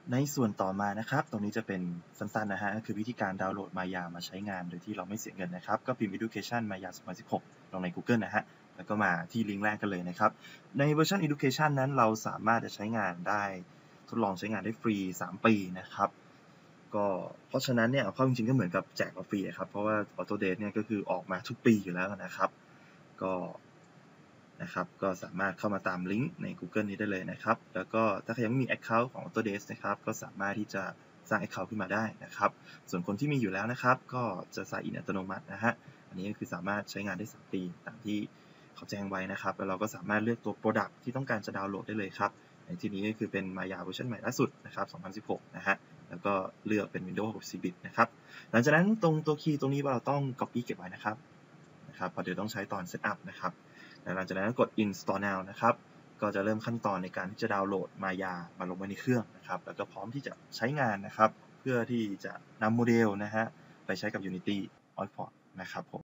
ในส่วนต่อมานะครับตรงนี้จะเป็นสั้นๆนะฮะก็คือวิธีการดาวน์โหลด Maya มาใช้งานโดยที่เราไม่เสียเงินนะครับก็พิมพ์ Education Maya 2016ลงใน Google นะฮะแล้วก็มาที่ลิงก์แรกกันเลยนะครับในเวอร์ชัน Education นั้นเราสามารถจะใช้งานได้ทดลองใช้งานได้ฟรี3 ปีนะครับก็เพราะฉะนั้นเนี่ยเอาเข้าจริงๆก็เหมือนกับแจกฟรีครับเพราะว่า Autodesk เนี่ยก็คือออกมาทุกปีอยู่แล้วนะครับก็สามารถเข้ามาตามลิงก์ใน Google นี้ได้เลยนะครับแล้วก็ถ้าใครยังไม่มี Account ของ Autodesk นะครับก็สามารถที่จะสร้าง Account ขึ้นมาได้นะครับส่วนคนที่มีอยู่แล้วนะครับก็จะ sign in อัตโนมัตินะฮะอันนี้ก็คือสามารถใช้งานได้3 ปีตามที่เขาแจ้งไว้นะครับแล้วเราก็สามารถเลือกตัว Product ที่ต้องการจะดาวน์โหลดได้เลยครับในที่นี้ก็คือเป็น Maya เวอร์ชันใหม่ล่าสุดนะครับ2016นะฮะแล้วก็เลือกเป็น Windows 64 bit นะครับหลังจากนั้นตรงตัวคีย์ตรงนี้เราต้อง copy เก็บไว้นะครับเพราะเดี๋ยวต้องใช้ตอน Setup นะครับหลังจากนั้นกด install now นะครับก็จะเริ่มขั้นตอนในการที่จะดาวน์โหลด Maya มาลงไว้ในเครื่องนะครับแล้วก็พร้อมที่จะใช้งานนะครับเพื่อที่จะนำโมเดลนะฮะไปใช้กับ Unity Artport นะครับผม